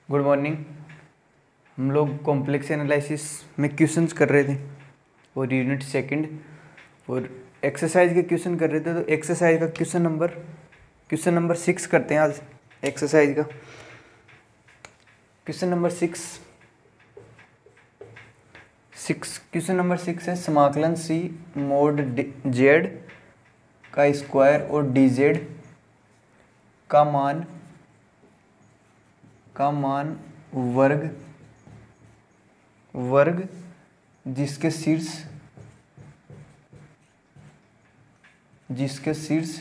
Good morning. हम लोग complex analysis में क्वेश्चंस कर रहे थे और यूनिट सेकंड और एक्सरसाइज के क्वेश्चन कर रहे थे। तो एक्सरसाइज का क्वेश्चन नंबर 6 करते हैं आज। एक्सरसाइज का क्वेश्चन नंबर 6 क्वेश्चन नंबर 6 है समाकलन सी मोड जेड का स्क्वायर और डी जेड का मान वर्ग जिसके शीर्ष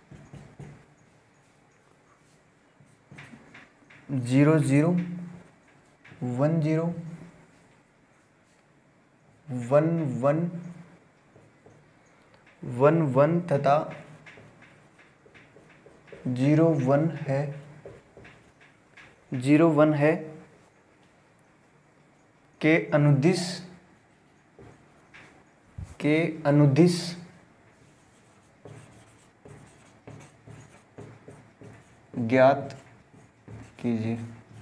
0 0 1 0 1 1 तथा 0 1 है के अनुदिश ज्ञात कीजिए।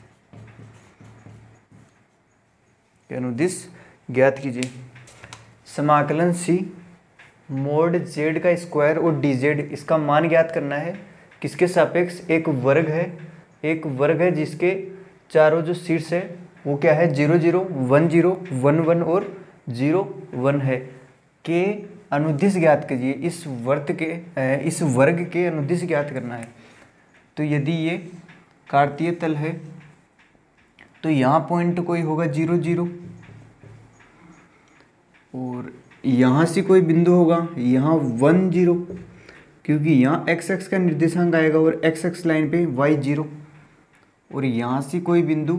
समाकलन सी मोड जेड का स्क्वायर और डी जेड इसका मान ज्ञात करना है। किसके सापेक्ष? एक वर्ग है जिसके चारों जो शीर्ष है वो क्या है? 0 0 1 0 1 1 और 0 1 है। के अनुदिश ज्ञात कीजिए। इस वर्ग के अनुदिश ज्ञात करना है। तो यदि ये कार्तीय तल है तो यहाँ पॉइंट कोई होगा 0 0 और यहाँ से कोई बिंदु होगा यहाँ 1 0, क्योंकि यहाँ x x का निर्देशांक आएगा और x x लाइन पे y 0, और यहाँ से कोई बिंदु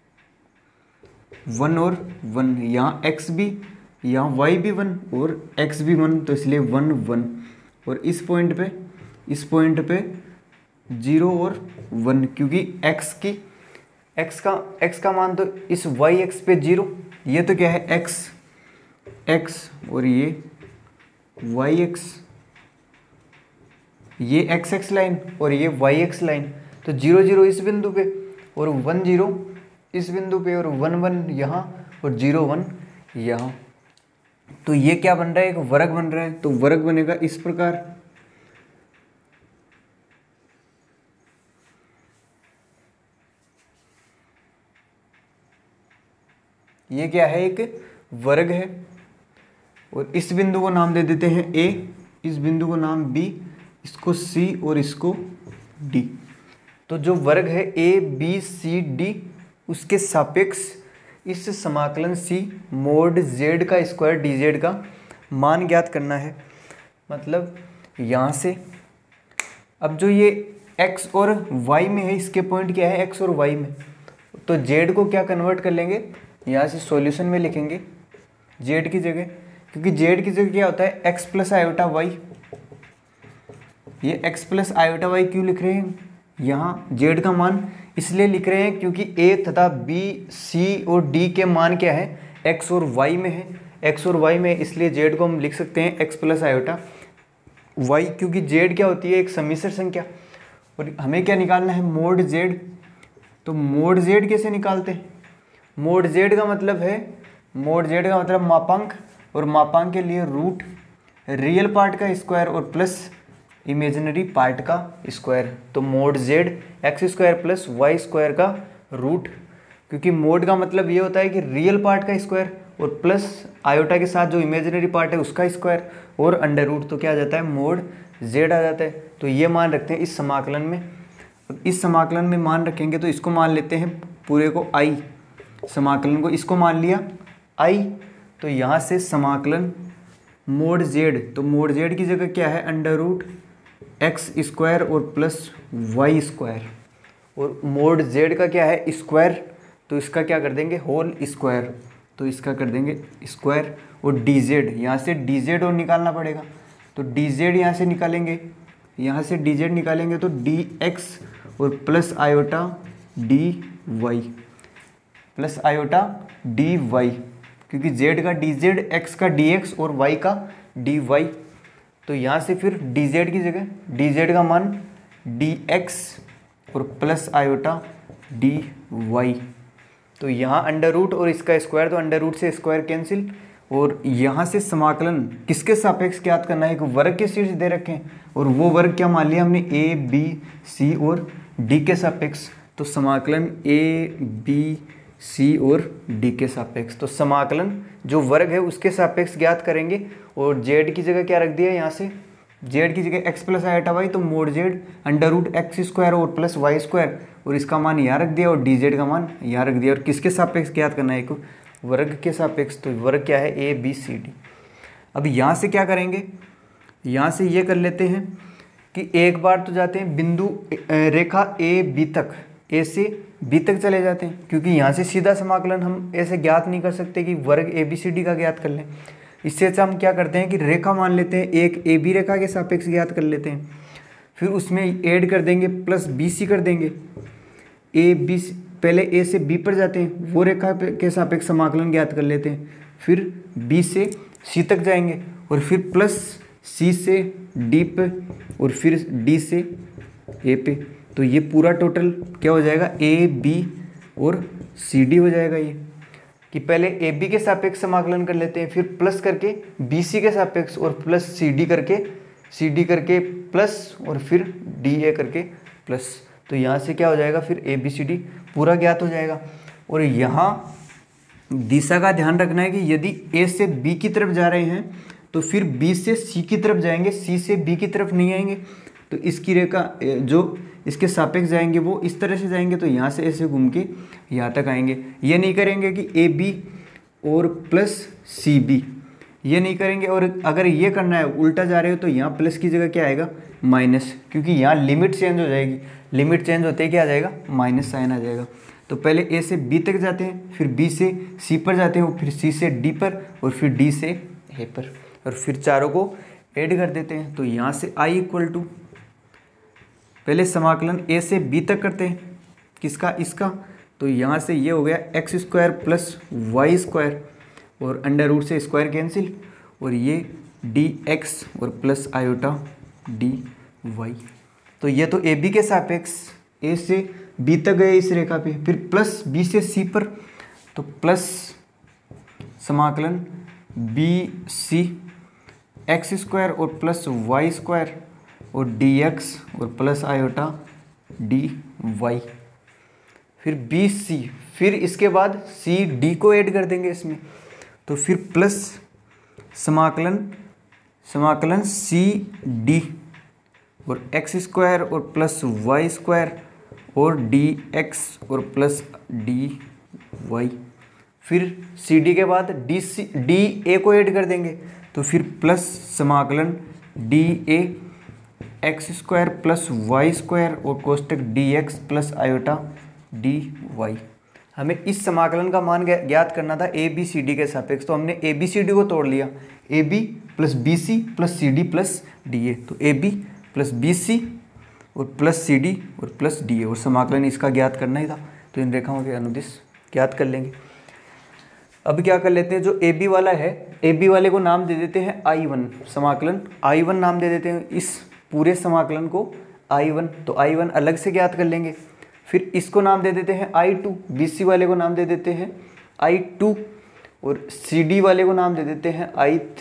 1 और 1, यहाँ x भी, यहाँ y भी 1 और x भी 1, तो इसलिए 1 1, और इस पॉइंट पे 0 और 1, क्योंकि x का मान तो इस y x पे 0, ये तो क्या है x और ये y x, ये x x लाइन और ये y x लाइन, तो 0 0 इस बिंदु पे और 1 0 इस बिंदु पे और 1 1 यहाँ और 0 1 यहाँ। तो ये क्या बन रहा है? एक वर्ग बन रहा है। तो वर्ग बनेगा इस प्रकार। ये क्या है? एक वर्ग है और इस बिंदु को नाम दे देते हैं A, इस बिंदु को नाम B, इसको C और इसको D। तो जो वर्ग है A B C D उसके सापेक्ष इस समाकलन C मोड Z का स्क्वायर डी जेड का मान ज्ञात करना है। मतलब यहाँ से अब जो ये x और y में है, इसके पॉइंट क्या है? x और y में, तो z को क्या कन्वर्ट कर लेंगे? यहाँ से सॉल्यूशन में लिखेंगे z की जगह, क्योंकि z की जगह क्या होता है? x plus iota y। ये x प्लस आयोटा y क्यों लिख रहे हैं? यहाँ z का मान इसलिए लिख रहे हैं क्योंकि a तथा b c और d के मान क्या है? x और y में है, x और y में, इसलिए z को हम लिख सकते हैं x प्लस आयोटा y, क्योंकि z क्या होती है? एक सम्मिश्र संख्या। और हमें क्या निकालना है? Mod z। तो मोड z कैसे निकालते हैं? मोड z का मतलब मापांक, और मापांक के लिए रूट रियल पार्ट का स्क्वायर और प्लस इमेजिनरी पार्ट का स्क्वायर। तो mod z x square plus y square का रूट, क्योंकि मोड का मतलब ये होता है कि रियल पार्ट का स्क्वायर और प्लस आयोटा के साथ जो इमेजिनरी पार्ट है उसका स्क्वायर और अंडर रूट, तो क्या आ जाता है? मोड z आ जाता है। तो ये मान रखते हैं इस समाकलन में। इस समाकलन में मान रखेंगे तो इसको मान लेते हैं पूरे को i, समाकलन को इसको मान लिया i। तो यहाँ से समाकलन मोड z, तो मोड z की जगह क्या है? अंडर रूट x स्क्वायर और प्लस y स्क्वायर, और मोड z का क्या है? स्क्वायर, तो इसका क्या कर देंगे? होल स्क्वायर, तो इसका कर देंगे स्क्वायर। और dz, यहाँ से dz और निकालना पड़ेगा, तो dz यहाँ से निकालेंगे, तो dx और प्लस आयोटा dy, क्योंकि z का dz, x का dx और y का dy। तो यहाँ से फिर dz की जगह dz का मान dx और प्लस आयोटा डी वाई। तो यहाँ अंडर रूट और इसका स्क्वायर, तो अंडर रूट से स्क्वायर कैंसिल, और यहाँ से समाकलन किसके सापेक्ष ज्ञात करना है, एक वर्ग के शीर्ष दे रखे हैं और वो वर्ग क्या मान लिया हमने, ए बी सी और डी के सापेक्ष। तो समाकलन ए बी सी और डी के सापेक्ष, तो समाकलन जो वर्ग है उसके सापेक्ष ज्ञात करेंगे। और जेड की जगह क्या रख दिया यहाँ से, जेड की जगह एक्स प्लस आयोटा वाई, तो mod Z under root X square और प्लस वाई स्क्वायर, और इसका मान यहाँ रख दिया और डी जेड का मान यहाँ रख दिया। और किसके सापेक्ष ज्ञात करना है, एक वर्ग के सापेक्ष, तो वर्ग क्या है, ए बी सी डी। अब यहाँ से क्या करेंगे, यहाँ से ये कर लेते हैं कि एक बार तो जाते हैं बिंदु रेखा ए बी तक, ए से बी तक चले जाते हैं, क्योंकि यहाँ से सीधा समाकलन हम ऐसे ज्ञात नहीं कर सकते कि वर्ग ए बी सी डी का ज्ञात कर लें। इससे अच्छा हम क्या करते हैं कि रेखा मान लेते हैं, एक ए बी रेखा के सापेक्ष ज्ञात कर लेते हैं, फिर उसमें ऐड कर देंगे प्लस बी सी कर देंगे। ए बी, पहले ए से बी पर जाते हैं, वो रेखा के सापेक्ष समाकलन ज्ञात कर लेते हैं, फिर बी से सी तक जाएंगे और फिर प्लस सी से डी पे और फिर डी से ए पे। तो ये पूरा टोटल क्या हो जाएगा, ए बी और सी डी हो जाएगा। ये कि पहले ए बी के सापेक्ष समाकलन कर लेते हैं, फिर प्लस करके बी सी के सापेक्ष और प्लस सी डी करके प्लस और फिर डी ए करके प्लस। तो यहाँ से क्या हो जाएगा, फिर ए बी सी डी पूरा ज्ञात हो जाएगा। और यहाँ दिशा का ध्यान रखना है कि यदि ए से बी की तरफ जा रहे हैं तो फिर बी से सी की तरफ जाएंगे, सी से बी की तरफ नहीं आएंगे। तो इसकी रेखा जो इसके सापेक्ष जाएंगे वो इस तरह से जाएंगे, तो यहाँ से ऐसे घूम के यहाँ तक आएंगे। ये नहीं करेंगे कि ए बी और प्लस सी बी, ये नहीं करेंगे। और अगर ये करना है उल्टा जा रहे हो तो यहाँ प्लस की जगह क्या आएगा, माइनस, क्योंकि यहाँ लिमिट चेंज हो जाएगी। लिमिट चेंज होते ही क्या आ जाएगा, माइनस साइन आ जाएगा। तो पहले ए से बी तक जाते हैं, फिर बी से सी पर जाते हैं, फिर सी से डी पर और फिर डी से ए पर, और फिर चारों को ऐड कर देते हैं। तो यहाँ से आई इक्वल टू, पहले समाकलन ए से बी तक करते हैं, किसका, इसका। तो यहाँ से ये हो गया X square plus Y square और अंडर रूट से स्क्वायर कैंसिल, और ये डी एक्स और प्लस आयोटा डी वाई। तो ये तो ए बी के सापेक्ष ए से बी तक गए इस रेखा पे, फिर प्लस बी से सी पर, तो प्लस समाकलन बी सी एक्स स्क्वायर और प्लस वाई स्क्वायर और डी एक्स और प्लस आयोटा डी वाई, फिर बी सी, फिर इसके बाद सी डी को ऐड कर देंगे इसमें, तो फिर प्लस समाकलन सी डी और एक्स स्क्वायर और प्लस वाई स्क्वायर और डी एक्स और प्लस डी वाई, फिर सी डी के बाद डी ए को ऐड कर देंगे, तो फिर प्लस समाकलन D A X square plus Y square और कोष्टक D X plus iota D Y. हमें इस समाकलन का मान ज्ञात करना था ए बी सी डी के सापेक्ष, तो हमने ए बी सी डी को तोड़ लिया, A B plus B C plus C D plus D A, तो A B plus B C और प्लस सी डी और प्लस डी ए, और समाकलन इसका ज्ञात करना ही था। तो इन रेखाओं के अनुदिश ज्ञात कर लेंगे। अब क्या कर लेते हैं, जो ए बी वाला है, ए बी वाले को नाम दे देते हैं I1, समाकलन I1 नाम दे देते हैं इस पूरे समाकलन को I1, तो I1 अलग से ज्ञात कर लेंगे। फिर इसको नाम दे देते हैं I2, BC वाले को नाम दे देते हैं I2 और CD वाले को नाम दे देते हैं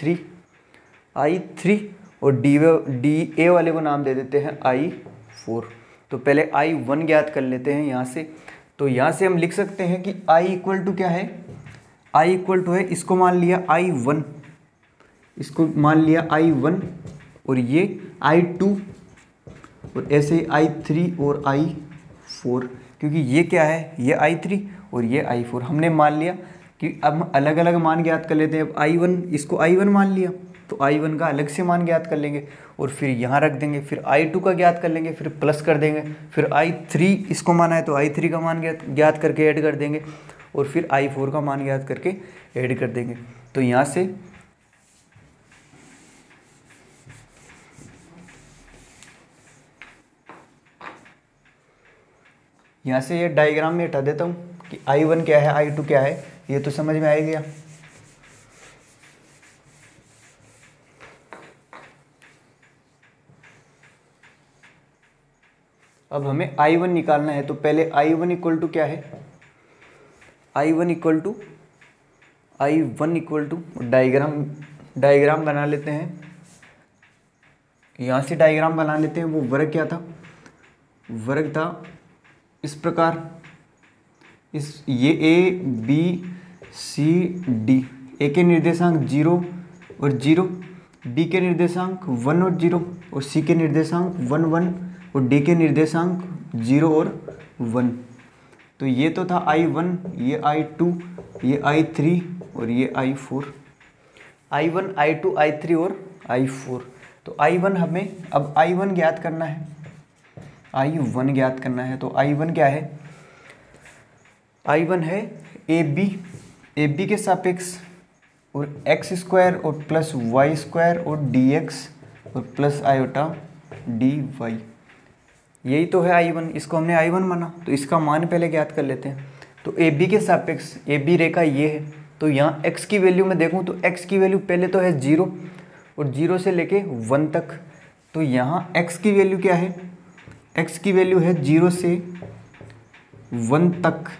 I3 और DA वाले को नाम दे देते हैं I4। तो पहले I1 ज्ञात कर लेते हैं यहाँ से। तो यहाँ से हम लिख सकते हैं कि I इक्वल टू क्या है, I इक्वल टू है, इसको मान लिया I1, इसको मान लिया I1 और ये I2 और ऐसे ही I3 और I4, क्योंकि ये क्या है, ये I3 और ये I4। हमने मान लिया कि अब हम अलग अलग मान ज्ञात कर लेते हैं। अब I1, इसको I1 मान लिया तो I1 का अलग से मान ज्ञात कर लेंगे और फिर यहाँ रख देंगे, फिर I2 का ज्ञात कर लेंगे, फिर प्लस कर देंगे, फिर I3 इसको माना है तो I3 का मान ज्ञात करके ऐड कर देंगे और फिर I4 का मान ज्ञात करके ऐड कर देंगे। तो यहाँ से ये डायग्राम में हटा देता हूँ कि I1 क्या है, I2 क्या है, ये तो समझ में आ गया। अब हमें I1 निकालना है, तो पहले I1 इक्वल टू क्या है, I1 इक्वल टू डायग्राम बना लेते हैं। यहाँ से डायग्राम बना लेते हैं। वो वर्ग क्या था, वर्ग था इस प्रकार, ये A B C D, ए के निर्देशांक 0 और 0, बी के निर्देशांक 1 और 0 और सी के निर्देशांक 1 1 और डी के निर्देशांक 0 और 1। तो ये तो था I1, ये I2, ये I3 और ये I4, I1 I2 I3 और I4। तो I1 हमें अब I1 ज्ञात करना है, I1 ज्ञात करना है। तो I1 क्या है, I1 है AB के सापेक्ष और एक्स स्क्वायर और प्लस वाई स्क्वायर और dx और प्लस आयोटा dy, यही तो है I1। इसको हमने I1 माना, तो इसका मान पहले ज्ञात कर लेते हैं। तो AB के सापेक्ष AB रेखा ये है, तो यहाँ x की वैल्यू में देखूँ तो x की वैल्यू पहले तो है 0 और 0 से लेके 1 तक। तो यहाँ x की वैल्यू क्या है, x की वैल्यू है 0 से 1 तक,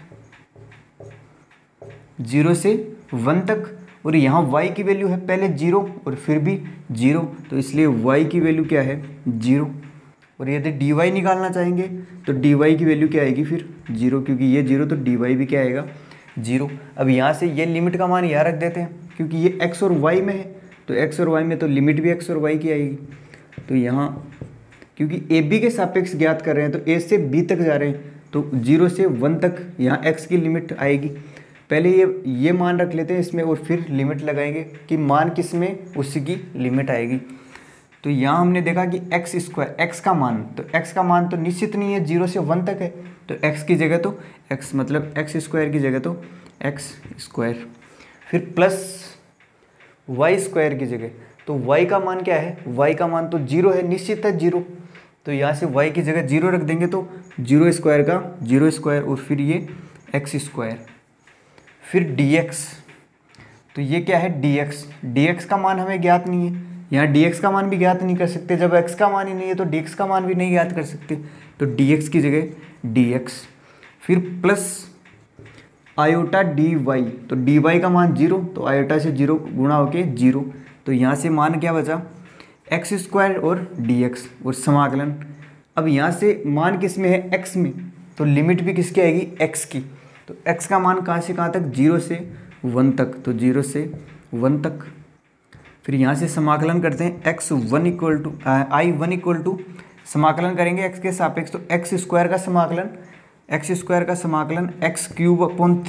0 से 1 तक। और यहाँ y की वैल्यू है पहले 0 और फिर भी 0, तो इसलिए y की वैल्यू क्या है 0। और यदि dy निकालना चाहेंगे तो dy की वैल्यू क्या आएगी फिर 0, क्योंकि ये 0 तो dy भी क्या आएगा 0। अब यहाँ से ये लिमिट का मान यहाँ रख देते हैं, क्योंकि ये x और y में है, तो x और y में तो लिमिट भी x और y की आएगी। तो यहाँ क्योंकि AB के सापेक्ष ज्ञात कर रहे हैं, तो A से B तक जा रहे हैं, तो 0 से 1 तक यहाँ x की लिमिट आएगी। पहले ये मान रख लेते हैं इसमें और फिर लिमिट लगाएंगे कि मान किस में उसी की लिमिट आएगी। तो यहाँ हमने देखा कि एक्स स्क्वायर, एक्स का मान तो निश्चित नहीं है, 0 से 1 तक है, तो x की जगह तो x, मतलब एक्स स्क्वायर की जगह तो एक्स स्क्वायर, फिर प्लस वाई स्क्वायर की जगह, तो y का मान क्या है, y का मान तो 0 है, निश्चित है 0, तो यहाँ से y की जगह 0 रख देंगे, तो 0 स्क्वायर का 0 स्क्वायर और फिर ये एक्स स्क्वायर, फिर dx, तो ये क्या है dx का मान हमें ज्ञात नहीं है, यहाँ dx का मान भी ज्ञात नहीं कर सकते, जब x का मान ही नहीं है तो dx का मान भी नहीं ज्ञात कर सकते, तो dx की जगह dx, फिर प्लस आयोटा dy, तो dy का मान 0, तो आयोटा से 0 गुणा होके 0, तो यहाँ से मान क्या बचा एक्स स्क्वायर और dx और समाकलन। अब यहाँ से मान किस में है, x में, तो लिमिट भी किसकी आएगी, x की, तो x का मान कहाँ से कहाँ तक, 0 से 1 तक, तो 0 से 1 तक। फिर यहाँ से समाकलन करते हैं x1 equal to I1 equal to, समाकलन करेंगे x के सापेक्ष, तो एक्स स्क्वायर का समाकलन एक्स क्यूब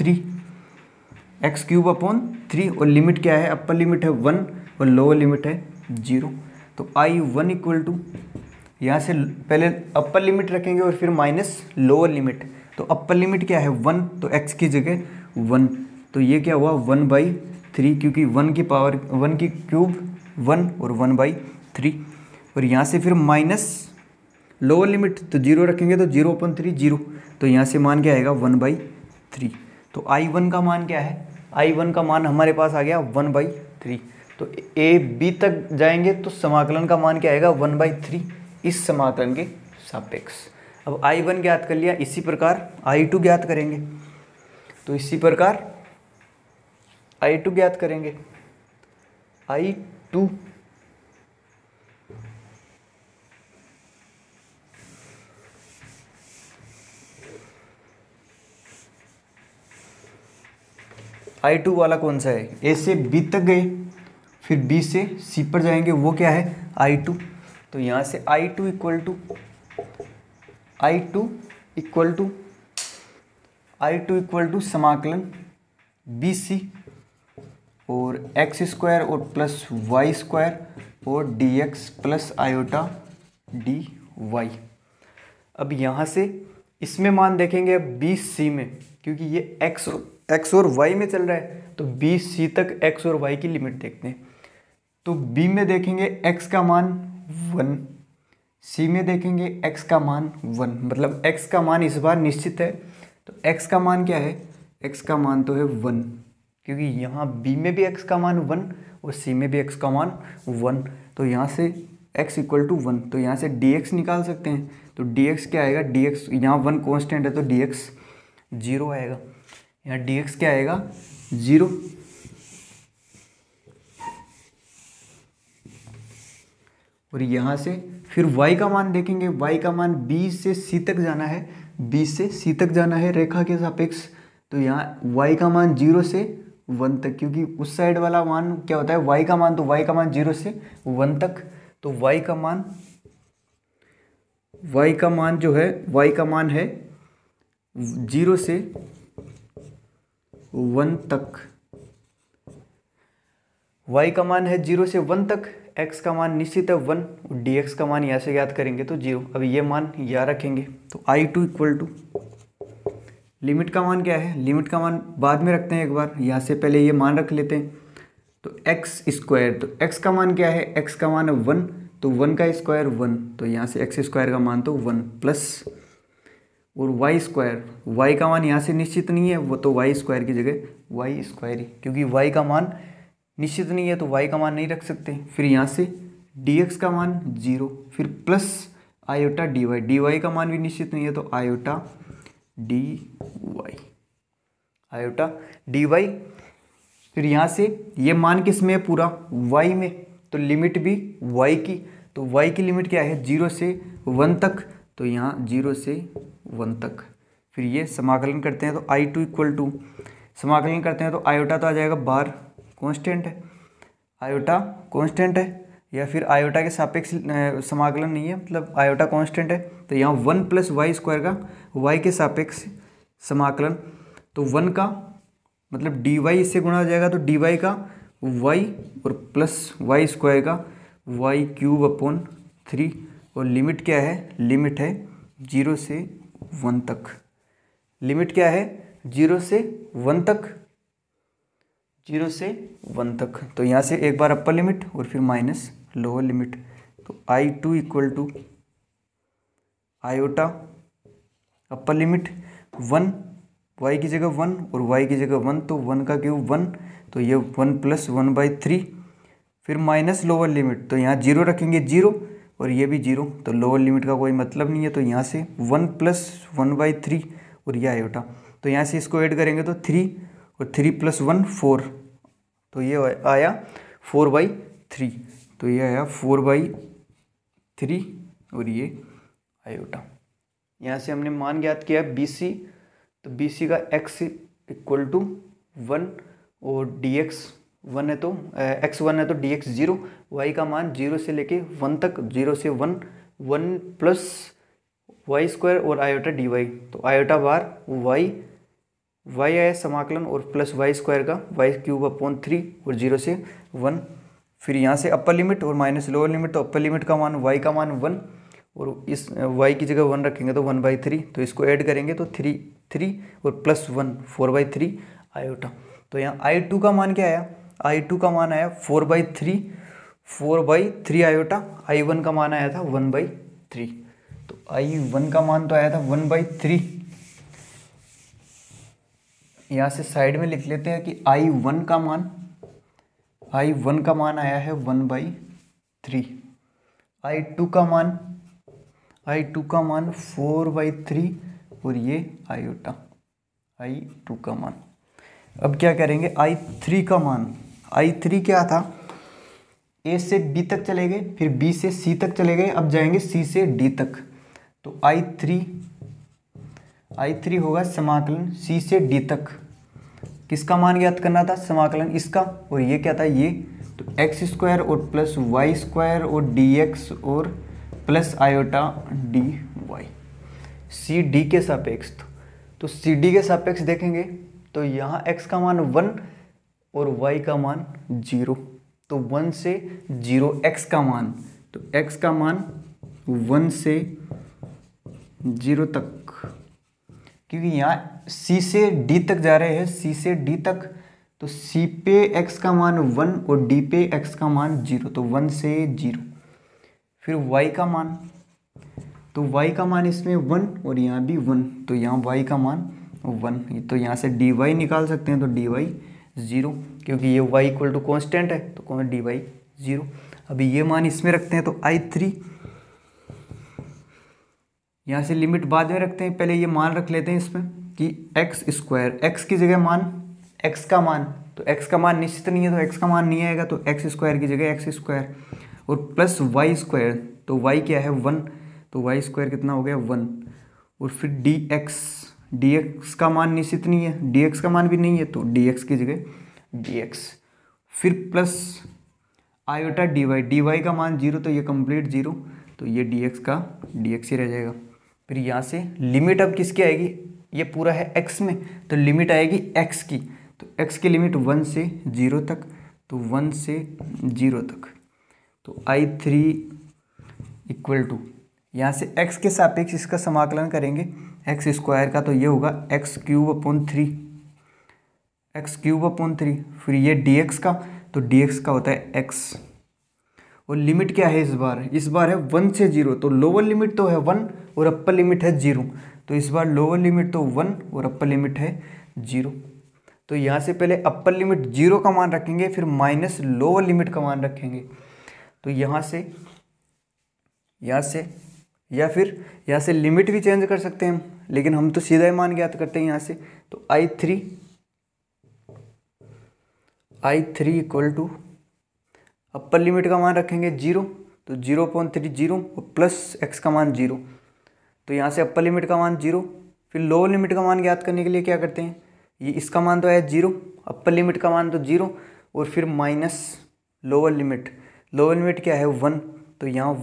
अपॉन 3 और लिमिट क्या है, अपर लिमिट है 1 और लोअर लिमिट है 0। तो I1 इक्वल टू, यहाँ से पहले अपर लिमिट रखेंगे और फिर माइनस लोअर लिमिट, तो अपर लिमिट क्या है 1, तो x की जगह 1, तो ये क्या हुआ 1/3, क्योंकि 1 की पावर 1 की क्यूब 1 और 1/3, और यहाँ से फिर माइनस लोअर लिमिट, तो 0 रखेंगे तो 0/3 0, तो यहाँ से मान क्या आएगा 1/3। तो I1 का मान क्या है, I1 का मान हमारे पास आ गया 1/3। तो A B तक जाएंगे तो समाकलन का मान क्या आएगा 1/3 इस समाकलन के सापेक्ष। अब I1 ज्ञात कर लिया, इसी प्रकार I2 ज्ञात करेंगे, तो इसी प्रकार I2 ज्ञात करेंगे। I2 I2 वाला कौन सा है, A से B तक गए, फिर B से C पर जाएंगे, वो क्या है I2। तो यहाँ से I2 इक्वल टू समाकलन BC और एक्स स्क्वायर और प्लस वाई स्क्वायर और dx प्लस आयोटा dy। अब यहाँ से इसमें मान देखेंगे अब BC में, क्योंकि ये x और y में चल रहा है, तो BC तक x और y की लिमिट देखते हैं। तो B में देखेंगे x का मान 1, C में देखेंगे x का मान 1, मतलब x का मान इस बार निश्चित है, तो x का मान क्या है, x का मान तो है 1, क्योंकि यहाँ B में भी x का मान 1 और C में भी x का मान 1, तो यहाँ से x इक्वल टू 1, तो यहाँ से dx निकाल सकते हैं। तो dx क्या आएगा, dx यहाँ 1 कांस्टेंट है तो dx 0 आएगा। यहाँ dx क्या आएगा, 0। और यहाँ से फिर y का मान देखेंगे, y का मान b से c तक जाना है, b से c तक जाना है रेखा के सापेक्ष। तो यहाँ y का मान 0 से 1 तक, क्योंकि उस साइड वाला मान क्या होता है y का मान, तो y का मान 0 से 1 तक। तो y का मान जो है, y का मान है 0 से 1 तक। y का मान है 0 से 1 तक, x का मान निश्चित है 1 और dx का मान यहाँ से याद करेंगे तो 0। अब ये मान यहाँ रखेंगे तो I2 इक्वल टू, लिमिट का मान क्या है, लिमिट का मान बाद में रखते हैं एक बार, यहाँ से पहले ये मान रख लेते हैं। तो एक्स स्क्वायर, तो x का मान क्या है, x का मान है 1, तो 1 का स्क्वायर 1, तो यहाँ से x स्क्वायर का मान तो 1 प्लस, और y स्क्वायर, y का मान यहाँ से निश्चित नहीं है, वो तो y स्क्वायर की जगह y स्क्वायर ही, क्योंकि y का मान निश्चित नहीं है तो y का मान नहीं रख सकते। फिर यहाँ से dx का मान 0, फिर प्लस आयोटा dy का मान भी निश्चित नहीं है तो आयोटा dy। फिर यहाँ से ये मान किस में है, पूरा y में, तो लिमिट भी y की, तो y की लिमिट क्या है 0 से 1 तक, तो यहाँ 0 से 1 तक। फिर ये समाकलन करते हैं तो I2 इक्वल टू, समाकलन करते हैं तो आयोटा तो आ जाएगा बार, कांस्टेंट है, आयोटा कांस्टेंट है, या फिर आयोटा के सापेक्ष समाकलन नहीं है, मतलब आयोटा कांस्टेंट है। तो यहाँ 1 प्लस वाई स्क्वायर का y के सापेक्ष समाकलन, तो 1 का मतलब dy इससे गुणा हो जाएगा, तो dy का y और प्लस वाई स्क्वायर का y क्यूब अपॉन 3, और लिमिट क्या है, लिमिट है 0 से 1 तक, लिमिट क्या है 0 से 1 तक, 0 से 1 तक। तो यहाँ से एक बार अपर लिमिट और फिर माइनस लोअर लिमिट, तो I2 equal to iota upper limit 1, y की जगह 1 और y की जगह 1, तो 1 का क्यूब 1, तो ये 1 प्लस 1/3, फिर माइनस लोअर लिमिट, तो यहाँ 0 रखेंगे 0 और ये भी 0, तो लोअर लिमिट का कोई मतलब नहीं है, तो यहाँ से 1 प्लस 1/3 और ये आयोटा, तो यहाँ से इसको ऐड करेंगे तो 3 और 3 प्लस 1 4, तो ये आया 4/3, तो ये आया 4/3 और ये आयोटा। यहाँ से हमने मान ज्ञात किया BC, तो BC का x इक्वल टू 1 और dx 1 है तो x 1 है तो dx 0, y का मान 0 से लेके 1 तक, 0 से 1 1 प्लस वाई स्क्वायर और आयोटा dy, तो आयोटा बार y आया समाकलन और प्लस वाई स्क्वायर का y क्यूब अपॉन 3 और 0 से 1। फिर यहाँ से अपर लिमिट और माइनस लोअर लिमिट, तो अपर लिमिट का मान y का मान 1 और इस y की जगह 1 रखेंगे तो 1/3, तो इसको ऐड करेंगे तो 3 और प्लस 1 4/3 आयोटा। तो यहाँ I2 का मान क्या आया, I2 का मान आया 4/3 आयोटा, I1 का मान आया था 1/3, तो I1 का मान तो आया था 1/3। यहाँ से साइड में लिख लेते हैं कि I1 का मान आया है 1/3, I2 का मान 4/3 और ये आयोटा I2 का मान। अब क्या करेंगे, I3 का मान, I3 क्या था, A से B तक चले गए, फिर B से C तक चले गए, अब जाएंगे C से D तक, तो I3 होगा समाकलन C से D तक, किसका मान ज्ञात करना था, समाकलन इसका, और ये क्या था, ये तो x स्क्वायर और प्लस वाई स्क्वायर और dx और plus iota dy, C D के सापेक्ष, तो सी डी के सापेक्ष देखेंगे तो यहाँ x का मान 1 और y का मान 0, तो 1 से 0 x का मान, तो x का मान 1 से 0 तक, क्योंकि यहाँ C से D तक जा रहे हैं, C से D तक, तो C पे x का मान 1 और D पे x का मान 0, तो 1 से 0। फिर y का मान, तो y का मान इसमें 1 और यहाँ भी 1, तो यहाँ y का मान 1, तो यहाँ से dy निकाल सकते हैं, तो dy 0, क्योंकि ये y इक्वल टू कॉन्स्टेंट है तो dy 0। अभी ये मान इसमें रखते हैं तो I3, यहाँ से लिमिट बाद में रखते हैं, पहले ये मान रख लेते हैं इसमें कि एक्स स्क्वायर, एक्स की जगह मान, एक्स का मान, तो एक्स का मान निश्चित नहीं है तो एक्स का मान नहीं आएगा, तो एक्स स्क्वायर की जगह एक्स स्क्वायर और प्लस वाई स्क्वायर, तो वाई क्या है 1, तो वाई स्क्वायर कितना हो गया 1, और फिर डी एक्स का मान निश्चित नहीं है, डी एक्स का मान भी नहीं है तो डी एक्स की जगह डी एक्स, फिर प्लस आयोटा डी वाई का मान 0 तो ये कंप्लीट 0, तो ये डी एक्स का डी एक्स ही रह जाएगा। फिर यहाँ से लिमिट अब किसकी आएगी, ये पूरा है x में तो लिमिट आएगी x की, तो x की लिमिट 1 से 0 तक, तो 1 से 0 तक, तो I3 इक्वल टू, यहाँ से x के सापेक्ष इसका समाकलन करेंगे एक्स स्क्वायर का, तो ये होगा एक्स क्यूब अपॉन 3, फिर ये dx का, तो dx का होता है x, और लिमिट क्या है इस बार है 1 से 0, तो लोअर लिमिट तो है 1 और अपर लिमिट है 0, तो इस बार लोअर लिमिट तो 1 और अपर लिमिट है 0, तो यहाँ से पहले अपर लिमिट 0 का मान रखेंगे फिर माइनस लोअर लिमिट का मान रखेंगे, तो यहाँ से या फिर यहाँ से लिमिट भी चेंज कर सकते हैं हम, लेकिन हम तो सीधा ही मान ज्ञात करते हैं यहाँ से, तो I3 equal to upper limit का मान रखेंगे 0, तो 0.3 0 और प्लस x का मान 0, तो यहाँ से अपर लिमिट का मान 0, फिर लोअर लिमिट का मान ज्ञात करने के लिए क्या करते हैं, ये इसका मान तो है 0, अपर लिमिट का मान तो 0 और फिर माइनस लोअर लिमिट क्या है 1, तो यहाँ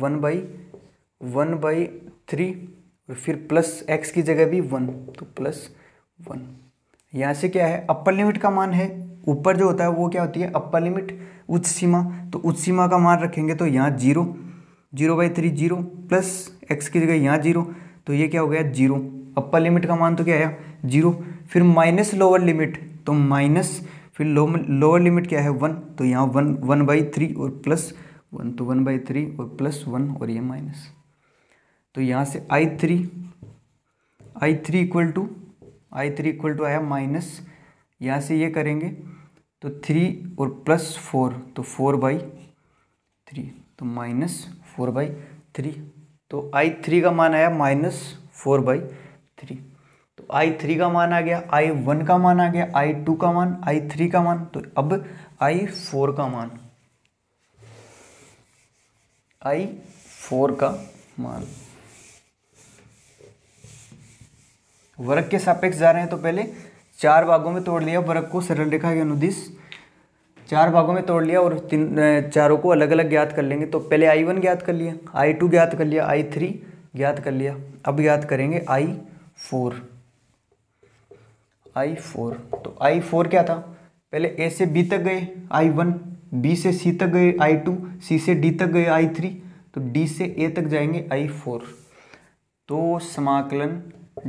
1/3 और फिर प्लस x की जगह भी 1, तो प्लस 1। यहाँ से क्या है अपर लिमिट का मान है, ऊपर जो होता है वो क्या होती है अपर लिमिट, उच्च सीमा, तो उच्च सीमा का मान रखेंगे तो यहाँ 0/3 0 प्लस x की जगह यहाँ 0, तो ये क्या हो गया 0, अपर लिमिट का मान तो क्या आया 0, फिर माइनस लोअर लिमिट, तो माइनस फिर लोअर लिमिट क्या है 1, तो यहाँ 1/3 और प्लस 1, तो 1/3 और प्लस 1 और ये माइनस, तो यहाँ से I3 इक्वल टू आया माइनस, यहाँ से ये करेंगे तो 3 और प्लस 4, तो 4/3, तो माइनस 4/3, तो I3 का मान आया -4/3, तो I3 का मान आ गया, I1 का मान आ गया, I2 का मान, I3 का मान, तो अब I4 का मान वर्ग के सापेक्ष जा रहे हैं, तो पहले 4 भागों में तोड़ लिया वर्ग को सरल रेखा के अनुदिश, 4 भागों में तोड़ लिया और चारों को अलग अलग ज्ञात कर लेंगे, तो पहले I1 ज्ञात कर लिया, I2 ज्ञात कर लिया, I3 ज्ञात कर लिया, अब ज्ञात करेंगे I4, तो I4 क्या था, पहले A से B तक गए I1, B से C तक गए I2, C से D तक गए I3, तो D से A तक जाएंगे I4, तो समाकलन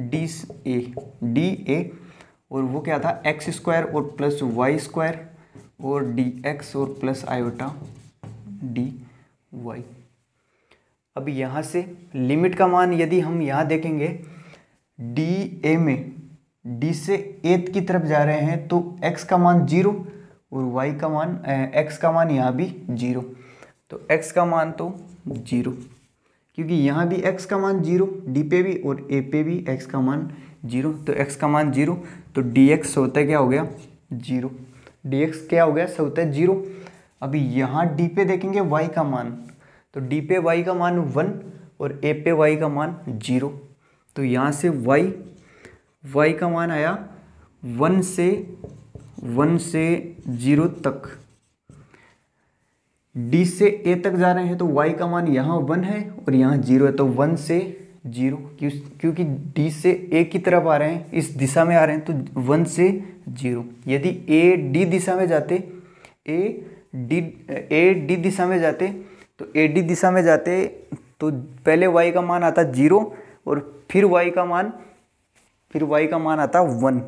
DA और वो क्या था एक्स स्क्वायर और प्लस वाई स्क्वायर और dx और प्लस आयोटा dy। अब यहाँ से लिमिट का मान यदि हम यहाँ देखेंगे DA में D से A की तरफ जा रहे हैं तो x का मान 0 और y का मान x का मान यहाँ भी 0, तो x का मान तो 0 क्योंकि यहाँ भी x का मान 0 D पे भी और A पे भी x का मान 0, तो x का मान 0, तो dx होता है क्या हो गया 0, dx क्या हो गया सब होता है 0। अभी यहाँ D पे देखेंगे y का मान, तो D पे y का मान 1 और A पे y का मान 0, तो यहाँ से y का मान आया 1 से 0 तक। D से A तक जा रहे हैं तो y का मान यहाँ 1 है और यहाँ 0 है, तो 1 से 0 क्योंकि D से A की तरफ आ रहे हैं, इस दिशा में आ रहे हैं, तो 1 से 0। यदि A D दिशा में जाते तो AD दिशा में जाते तो पहले y का मान आता 0 और फिर y का मान आता 1।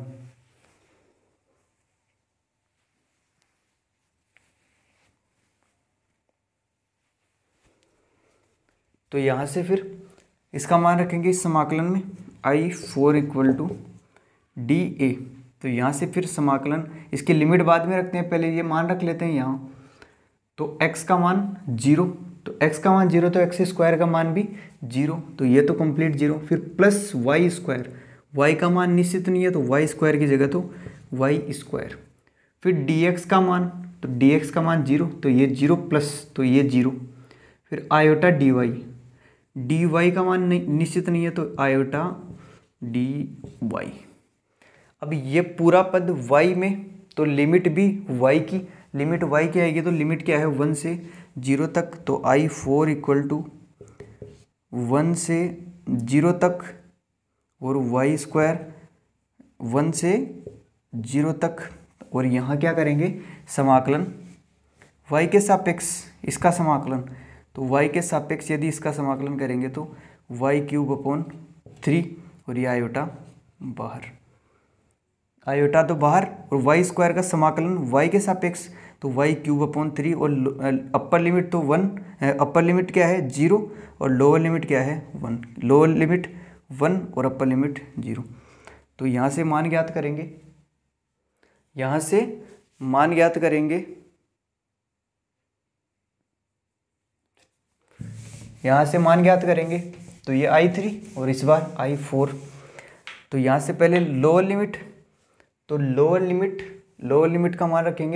तो यहाँ से फिर इसका मान रखेंगे इस समाकलन में I4 इक्वल टू DA, तो यहाँ से फिर समाकलन इसकी लिमिट बाद में रखते हैं, पहले ये मान रख लेते हैं यहाँ, तो x का मान 0, तो x का मान 0 तो एक्स स्क्वायर का मान भी 0, तो ये तो कंप्लीट 0। फिर प्लस वाई स्क्वायर, y का मान निश्चित नहीं है तो y स्क्वायर की जगह तो y स्क्वायर। फिर dx का मान, तो dx का मान 0 तो ये 0 प्लस तो ये 0। फिर आयोटा dy का मान निश्चित नहीं है तो आयोटा dy। अब ये पूरा पद y में, तो लिमिट भी y की, लिमिट y की आएगी तो लिमिट क्या है 1 से 0 तक, तो I4 इक्वल टू 1 से 0 तक और y स्क्वायर 1 से 0 तक। और यहाँ क्या करेंगे समाकलन y के सापेक्ष इसका समाकलन, तो y के सापेक्ष यदि इसका समाकलन करेंगे तो y³ 3 और ये आयोटा बाहर, आयोटा तो बाहर, और y स्क्वायर का समाकलन y के सापेक्ष तो y³ 3 और अपर लिमिट तो 1, अपर लिमिट क्या है 0 और लोअर लिमिट क्या है 1, लोअर लिमिट 1 और अपर लिमिट 0। तो यहाँ से मान ज्ञात करेंगे, यहाँ से मान ज्ञात करेंगे, यहाँ से मान ज्ञात करेंगे तो ये I3 और इस बार I4। तो यहाँ से पहले लोअर लिमिट, तो लोअर लिमिट का मान रखेंगे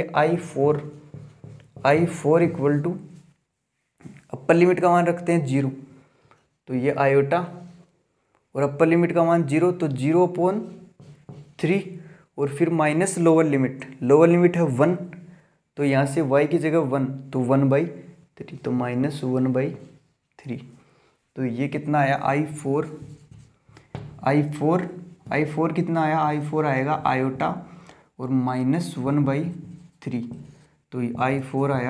I4 equal to upper limit का मान रखते हैं 0, तो ये आयोटा और अपर लिमिट का मान 0 तो 0/3 और फिर माइनस लोअर लिमिट है 1, तो यहाँ से y की जगह 1 तो 1/3 तो माइनस 1/3। तो ये कितना आया I4 कितना आया, I4 आएगा आयोटा और माइनस 1/3, तो I4 आया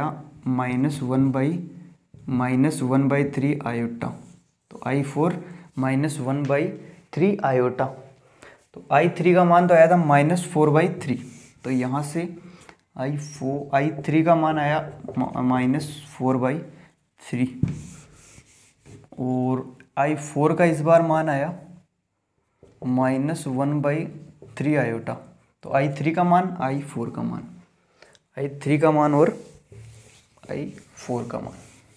-1/3 आयोटा, तो I4 -1/3 आयोटा। तो I3 का मान तो आया था -4/3, तो यहाँ से I3 का मान आया -4/3 और I4 का इस बार मान आया -1/3 आयोटा। तो I3 का मान, I4 का मान, I3 का मान और I4 का मान।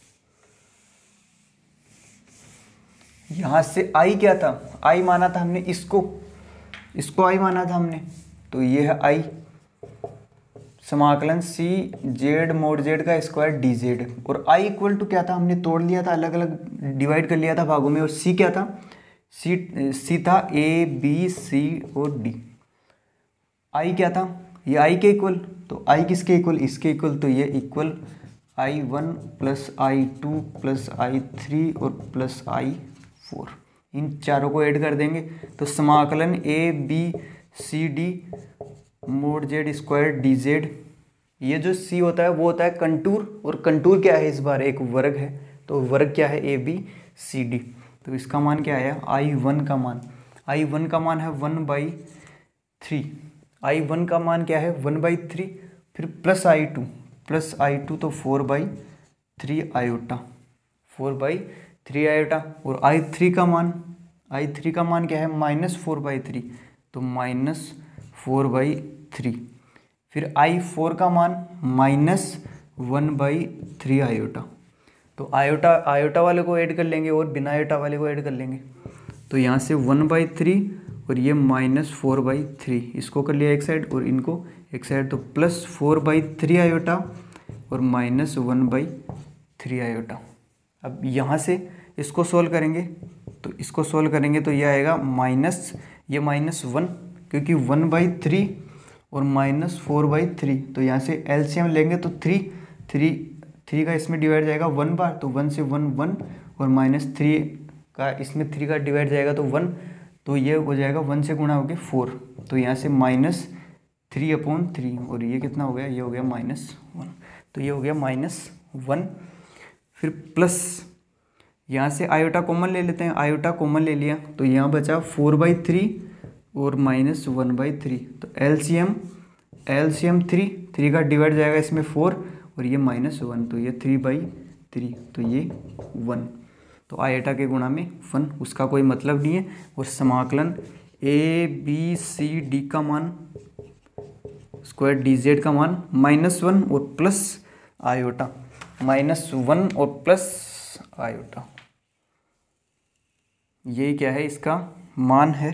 यहाँ से I क्या था, I माना था हमने इसको I माना था हमने, तो ये है I समाकलन C Z mod Z का स्क्वायर dz। और I इक्वल टू क्या था, हमने तोड़ लिया था, अलग अलग डिवाइड कर लिया था भागों में, और C क्या था, C था A B C और D। I क्या था, ये I के इक्वल, तो I किसके इक्वल, इसके इक्वल, तो ये equal I1 plus I2 plus I3 और प्लस I4, इन चारों को ऐड कर देंगे तो समाकलन A B C D mod Z square dz। ये जो C होता है वो होता है कंटूर, और कंटूर क्या है, इस बार एक वर्ग है, तो वर्ग क्या है A B C D। तो इसका मान क्या आया, I1 का मान है 1/3, I1 का मान क्या है 1/3, फिर प्लस I2 तो 4/3 आयोटा, 4/3 आयोटा। और I3 का मान क्या है -4/3, तो -4/3। फिर I4 का मान -1/3 आयोटा। तो आयोटा वाले को ऐड कर लेंगे और बिना आयोटा वाले को ऐड कर लेंगे, तो यहाँ से 1/3 और ये -4/3, इसको कर लिया एक साइड और इनको एक साइड, तो प्लस 4/3 आयोटा और -1/3 आयोटा। अब यहाँ से इसको सोल्व करेंगे, तो ये आएगा -1, क्योंकि 1/3 और -4/3, तो यहाँ से एलसीएम लेंगे तो 3 का इसमें डिवाइड जाएगा 1 बार, तो 1 से 1 और -3 का इसमें 3 का डिवाइड जाएगा तो 1, तो ये हो जाएगा 1 से गुणा हो गया 4, तो यहाँ से -3/3 और ये कितना हो गया, ये हो गया -1, तो ये हो गया -1। फिर प्लस यहाँ से आयोटा कॉमन ले लेते हैं, आयोटा कॉमन ले लिया तो यहाँ बचा 4/3 और -1/3, तो एलसीएम 3 का डिवाइड जाएगा इसमें 4 और ये -1, तो ये 3/3, तो ये 1, तो आयोटा के गुणा में 1, उसका कोई मतलब नहीं है। और समाकलन A B C D का मान स्क्वायर dz का मान -1 और प्लस आयोटा, -1 और प्लस आयोटा, ये क्या है इसका मान है।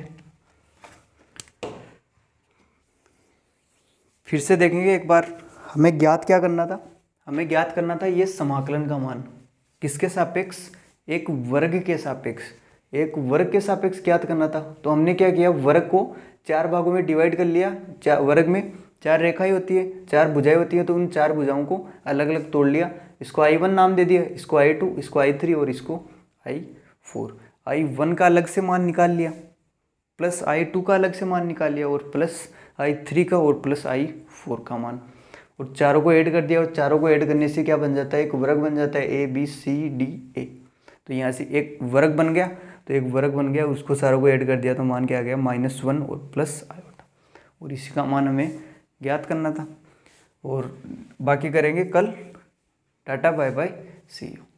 फिर से देखेंगे एक बार, हमें ज्ञात क्या करना था, हमें ज्ञात करना था ये समाकलन का मान किसके सापेक्ष, एक वर्ग के सापेक्ष, एक वर्ग के सापेक्ष ज्ञात करना था। तो हमने क्या किया, वर्ग को 4 भागों में डिवाइड कर लिया। वर्ग में 4 रेखाएं होती है, 4 भुजाएं होती है, तो उन 4 भुजाओं को अलग अलग तोड़ लिया। इसको I1 नाम दे दिया, इसको I2, इसको I3 और इसको I4। I1 का अलग से मान निकाल लिया, प्लस I2 का अलग से मान निकाल लिया, और प्लस I3 का और प्लस I4 का मान, और चारों को ऐड कर दिया। और चारों को ऐड करने से क्या बन जाता है, एक वर्ग बन जाता है, ABCDA। तो यहाँ से एक वर्ग बन गया, तो एक वर्ग बन गया, उसको सारों को ऐड कर दिया तो मान क्या आ गया, -1 और प्लस आयोटा। और इसी का मान हमें ज्ञात करना था। और बाकी करेंगे कल। Tata bye bye, see you.